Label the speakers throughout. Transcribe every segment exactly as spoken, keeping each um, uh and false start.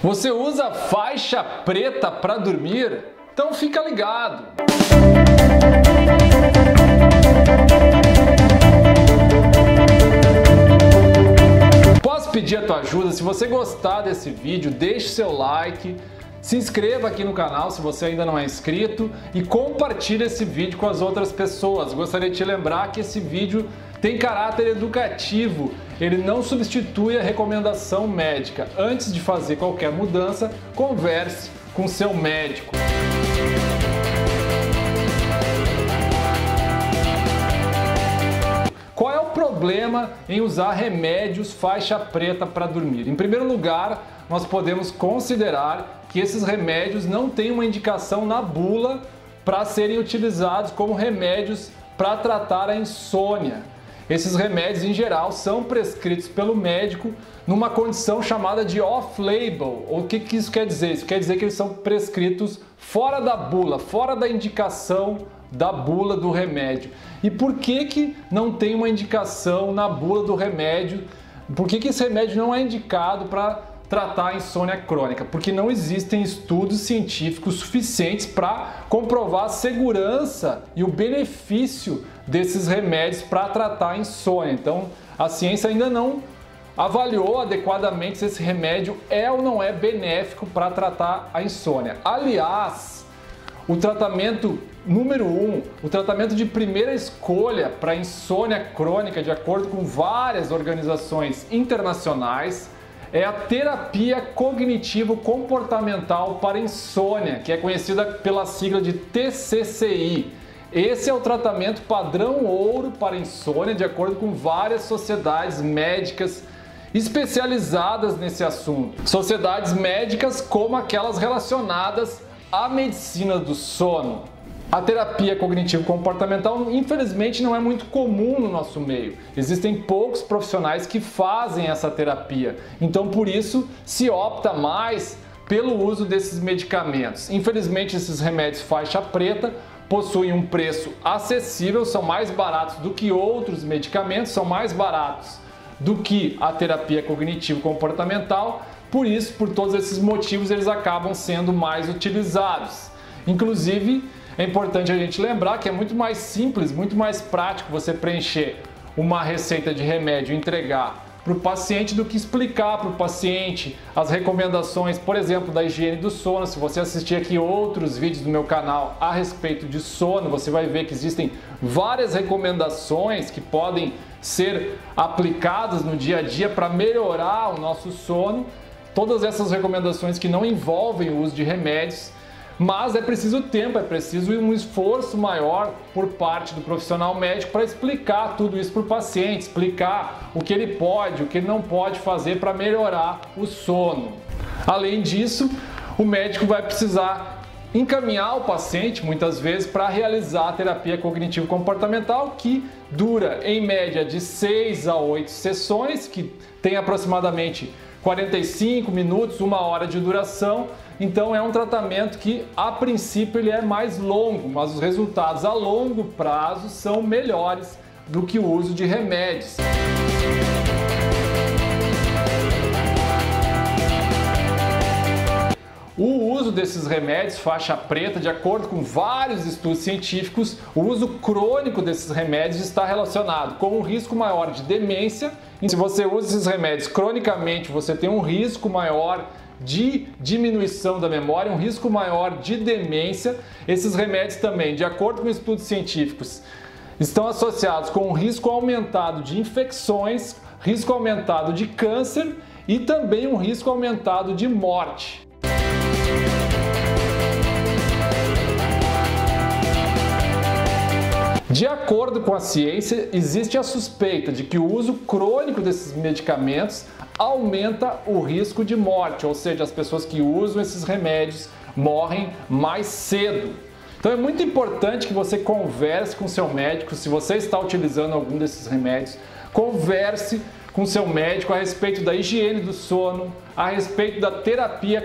Speaker 1: Você usa faixa preta para dormir? Então fica ligado! Posso pedir a tua ajuda? Se você gostar desse vídeo, deixe seu like, se inscreva aqui no canal se você ainda não é inscrito e compartilhe esse vídeo com as outras pessoas. Gostaria de te lembrar que esse vídeo tem caráter educativo, ele não substitui a recomendação médica. Antes de fazer qualquer mudança, converse com seu médico. Qual é o problema em usar remédios faixa preta para dormir? Em primeiro lugar, nós podemos considerar que esses remédios não têm uma indicação na bula para serem utilizados como remédios para tratar a insônia. Esses remédios, em geral, são prescritos pelo médico numa condição chamada de off-label. O que, que isso quer dizer? Isso quer dizer que eles são prescritos fora da bula, fora da indicação da bula do remédio. E por que que não tem uma indicação na bula do remédio? Por que que esse remédio não é indicado para tratar a insônia crônica? Porque não existem estudos científicos suficientes para comprovar a segurança e o benefício desses remédios para tratar a insônia. Então, a ciência ainda não avaliou adequadamente se esse remédio é ou não é benéfico para tratar a insônia. Aliás, o tratamento número um, o tratamento de primeira escolha para insônia crônica, de acordo com várias organizações internacionais, é a terapia cognitivo-comportamental para insônia, que é conhecida pela sigla de T C C I. Esse é o tratamento padrão ouro para insônia, de acordo com várias sociedades médicas especializadas nesse assunto. Sociedades médicas como aquelas relacionadas à medicina do sono. A terapia cognitivo-comportamental, infelizmente, não é muito comum no nosso meio. Existem poucos profissionais que fazem essa terapia. Então, por isso, se opta mais pelo uso desses medicamentos. Infelizmente, esses remédios faixa preta possuem um preço acessível, são mais baratos do que outros medicamentos, são mais baratos do que a terapia cognitivo-comportamental. Por isso, por todos esses motivos, eles acabam sendo mais utilizados. Inclusive, é importante a gente lembrar que é muito mais simples, muito mais prático você preencher uma receita de remédio e entregar para o paciente do que explicar para o paciente as recomendações, por exemplo, da higiene do sono. Se você assistir aqui outros vídeos do meu canal a respeito de sono, você vai ver que existem várias recomendações que podem ser aplicadas no dia a dia para melhorar o nosso sono. Todas essas recomendações que não envolvem o uso de remédios. Mas é preciso tempo, é preciso um esforço maior por parte do profissional médico para explicar tudo isso para o paciente, explicar o que ele pode, o que ele não pode fazer para melhorar o sono. Além disso, o médico vai precisar encaminhar o paciente, muitas vezes, para realizar a terapia cognitivo-comportamental, que dura em média de seis a oito sessões, que tem aproximadamente quarenta e cinco minutos, uma hora de duração. Então é um tratamento que, a princípio, ele é mais longo, mas os resultados a longo prazo são melhores do que o uso de remédios. O uso desses remédios faixa preta, de acordo com vários estudos científicos, o uso crônico desses remédios está relacionado com um risco maior de demência. E se você usa esses remédios cronicamente, você tem um risco maior de diminuição da memória, um risco maior de demência. Esses remédios também, de acordo com estudos científicos, estão associados com um risco aumentado de infecções, risco aumentado de câncer e também um risco aumentado de morte. De acordo com a ciência, existe a suspeita de que o uso crônico desses medicamentos aumenta o risco de morte, ou seja, as pessoas que usam esses remédios morrem mais cedo. Então é muito importante que você converse com seu médico, se você está utilizando algum desses remédios, converse com seu médico a respeito da higiene do sono, a respeito da terapia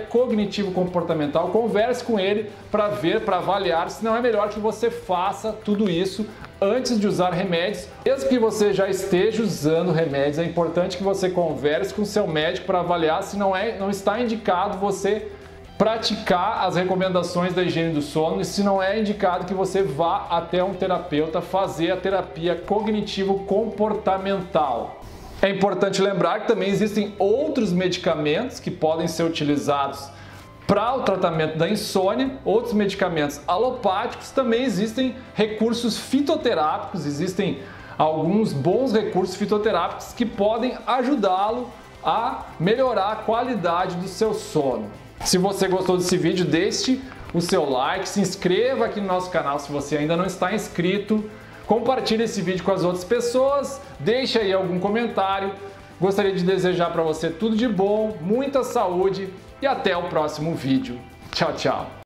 Speaker 1: cognitivo-comportamental. Converse com ele para ver, para avaliar se não é melhor que você faça tudo isso antes de usar remédios. Mesmo que você já esteja usando remédios, é importante que você converse com o seu médico para avaliar se não, é, não está indicado você praticar as recomendações da higiene do sono e se não é indicado que você vá até um terapeuta fazer a terapia cognitivo-comportamental. É importante lembrar que também existem outros medicamentos que podem ser utilizados para o tratamento da insônia, outros medicamentos alopáticos, também existem recursos fitoterápicos, existem alguns bons recursos fitoterápicos que podem ajudá-lo a melhorar a qualidade do seu sono. Se você gostou desse vídeo, deixe o seu like, se inscreva aqui no nosso canal se você ainda não está inscrito, compartilhe esse vídeo com as outras pessoas, deixe aí algum comentário. Gostaria de desejar para você tudo de bom, muita saúde e até o próximo vídeo. Tchau, tchau!